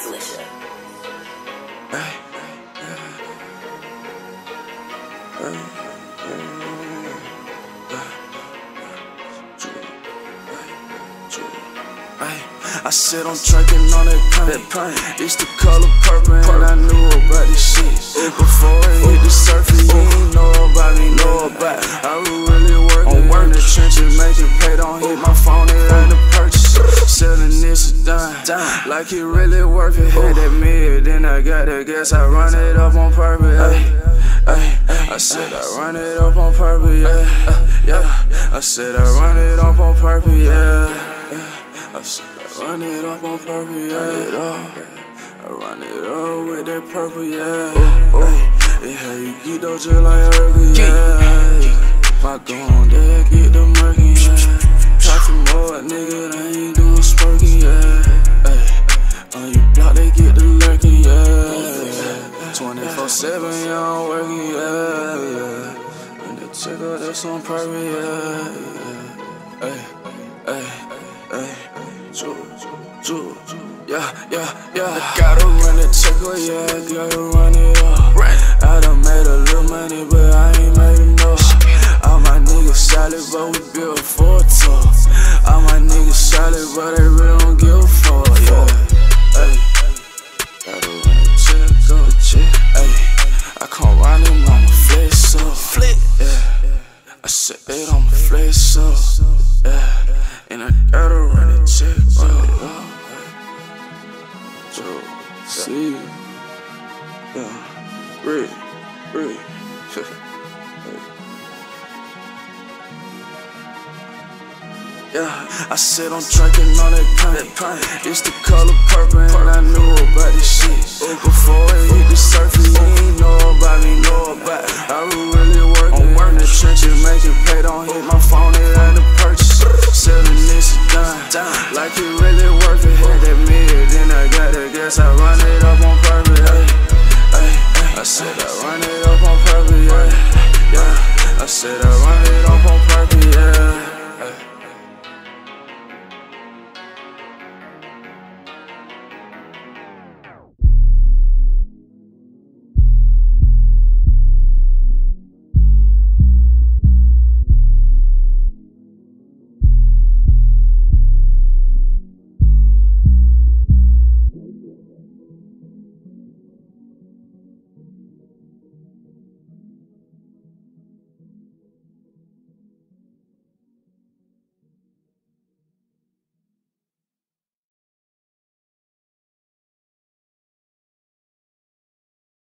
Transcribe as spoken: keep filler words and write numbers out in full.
Slisha. I said I'm drinking on that paint. It's the color purple and I knew about this shit before it hit the surface. You ain't know about me, know about it. I was really working in the trenches, making pay. Don't hit my phone, it ain't a purchase. Selling this a dime, like it really worth it. Hit that mid, then I got that gas. I run it up on purpose. Ay, ay, I said I run it up on purpose. Yeah, yeah. I said I run it up on purpose. Yeah, I said I run it up on purpose. Yeah, I run it up with that purple. Yeah, oh, it how you get those just like Urkel. Yeah, my gun there get the murky. Yeah, try for more, nigga. They ain't doing spurky. Yeah, ay, on you block they get the lurking. Yeah, twenty-four seven, yeah, I'm working. Yeah, yeah. And the check out that's on purpose. Yeah, yeah. Ay, ay, ay. Zoo, zoo, yeah, yeah, yeah. I gotta run it, check it, yeah, gotta run it up. I done made a little money, but I ain't made enough. All my niggas solid, but we built for a tough. All my niggas solid, but they really don't give a fuck, yeah. Ay, gotta run it, check up, check. Ay, I come round and I'ma flex up, flip, yeah. I said it, I'ma flex up, yeah. And I gotta run it, check, run it up. So, see, yeah, Rick, Rick, yeah, I said I'm drinking on that paint. It's the color purple and I knew about this shit before it hit the surface. You ain't know about me, know about it. I was really working in the trenches, making pay. Don't hit my phone, it ain't a purchase. Selling this a dime, like it really worth it. Hit that mid, then I got that gas, I run it